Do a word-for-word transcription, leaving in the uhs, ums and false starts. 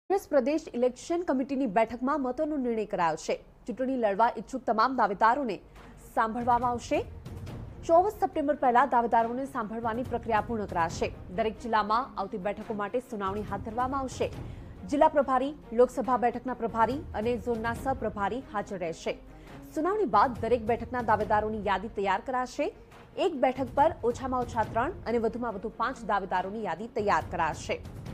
કોંગ્રેસ પ્રદેશ election કમિટીની બેઠકમાં મતોનો નિર્ણય કરાયો છે। ચૂંટણી લડવા ઈચ્છુક તમામ દાવેદારોને સાંભળવામાં આવશે। ચોવીસ સપ્ટેમ્બર પહેલા દાવેદારોને સાંભળવાની પ્રક્રિયા પૂર્ણ કરાશે। દરેક જિલ્લામાં આવતી બેઠકો માટે સુનાવણી હાથ ધરવામાં આવશે। જિલ્લા પ્રભારી, લોકસભા બેઠકના પ્રભારી અને ઝોનના સહપ્રભારી હાજર રહેશે। સુનાવણી બાદ દરેક બેઠકના દાવેદારોની યાદી તૈયાર કરાશે। એક બેઠક પર ઓછામાં ઓછા ત્રણ અને વધુમાં વધુ પાંચ દાવેદારોની યાદી તૈયાર કરાશે।